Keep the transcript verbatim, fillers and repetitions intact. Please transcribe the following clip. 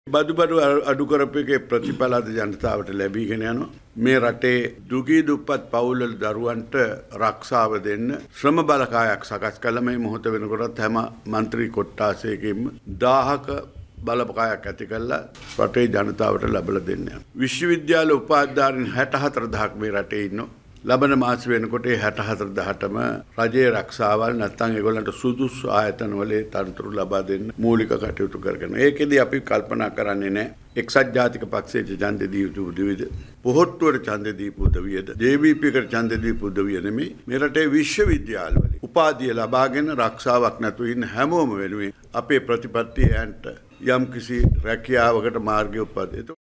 බදු බඩු අඩු කරපු ප්‍රතිඵල අද ජනතාවට ලැබීගෙන යනවා. මේ රටේ දුගී දුප්පත් පවුල්වල දරුවන්ට ආරක්ෂාව දෙන්න ශ්‍රම බලකායක් සකස් කළ මේ මොහොත වෙනකොටත් හැම മന്ത്രി කොට්ටාසයකින්ම දාහක බලකායක් ඇති කළා රටේ ජනතාවට ලැබලා දෙන්න. විශ්වවිද්‍යාල උපාධිධාරීන් හැට හතර දහසක් මේ රටේ ඉන්නවා. ලබන මාස වෙනකොට හැට හතර දහසටම රජයේ ආරක්ෂාවල් නැත්නම් ඒගොල්ලන්ට සුදුසු ආයතන වල තනතුරු ලබා දෙන්න මූලික කටයුතු කරගෙන. ඒකෙදි අපි කල්පනා කරන්නේ නැහැ එක්සත් ජාතික පක්ෂයේ ඡන්දෙ දීපු උදවියද පොහොට්ටුවට ඡන්දෙ දීපු උදවියද ජේ වී පී කට ඡන්දෙ දීපු උදවිය නෙමෙයි මේ රටේ විශ්වවිද්‍යාලවල උපාධිය ලබාගෙන ආරක්ෂාවක් නැතුව ඉන්න හැමෝම වෙනුවෙන් අපේ ප්‍රතිපත්තියන්ට යම් කිසි රැකියාවකට මාර්ගය උපදිත